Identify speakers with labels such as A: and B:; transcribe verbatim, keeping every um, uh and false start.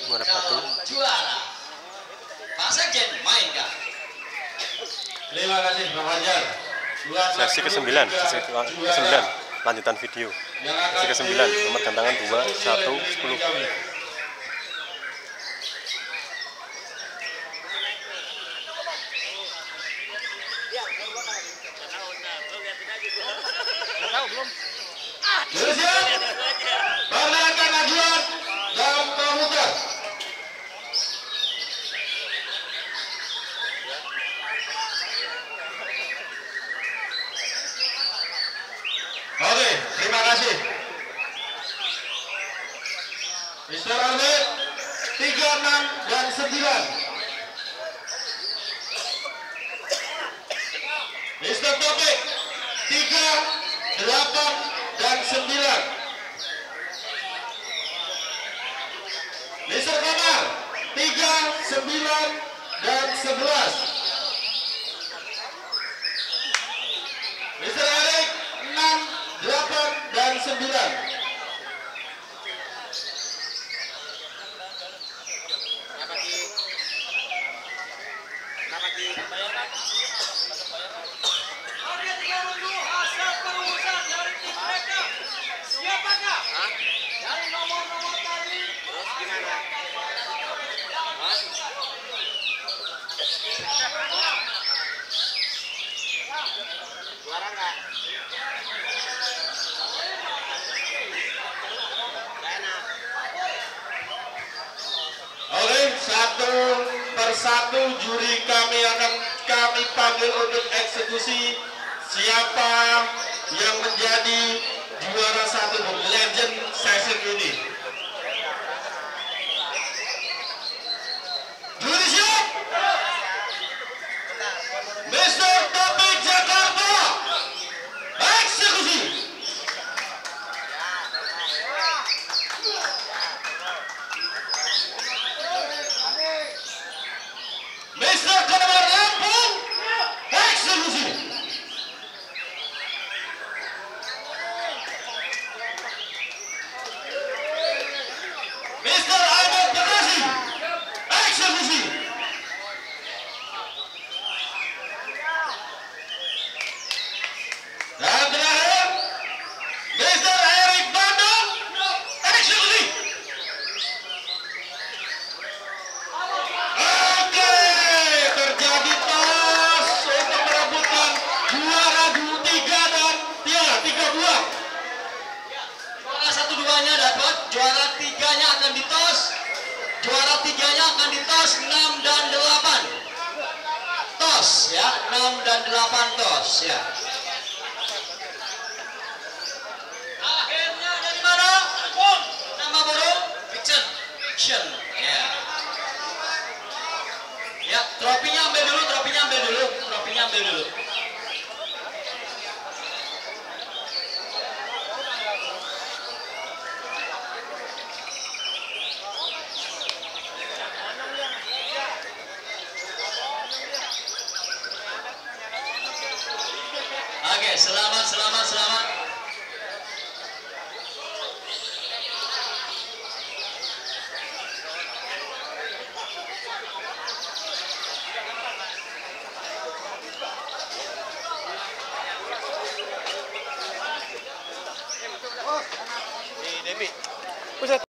A: Muara Batu.
B: Juara. Pak Sekjen mainkan.
C: Terima kasih Bang Fajar.
A: Sesi kesembilan, sesi kesembilan, lanjutan video. Sesi kesembilan, nomor gantangan dua, satu, sepuluh.
C: Sudah siap? Perlihatkan ajuan dalam komputer. Oke, terima kasih. mister Arbit tiga puluh enam dan sembilan. mister Topik tiga, delapan dan sembilan. mister Kamar tiga, sembilan dan sebelas. mister Erik enam, delapan dan sembilan. Oke, satu persatu juri kami akan kami panggil untuk eksekusi siapa yang menjadi juara satu legend session ini. Juri siap? mister Topik Jakarta, eksekusi. mister Kamar Lampung, eksekusi. mister Ahmad Bekasi, eksekusi. Dan terakhir, mister Erik Bandung, eksekusi. Oke, terjadi tos untuk merebutkan juara tiga dan tiga, tiga buah.
B: Juara satu duanya dapat, juara tiganya akan ditos. Juara tiganya akan ditos enam dan delapan. Tos ya, enam dan delapan tos ya. Akhirnya dari mana? Nama burung Fiction. Fiction. Ya. Ya, tropinya ambil dulu, tropinya ambil dulu, tropinya ambil dulu. Oke, selamat, selamat, selamat.
A: Di Devi. Pusat.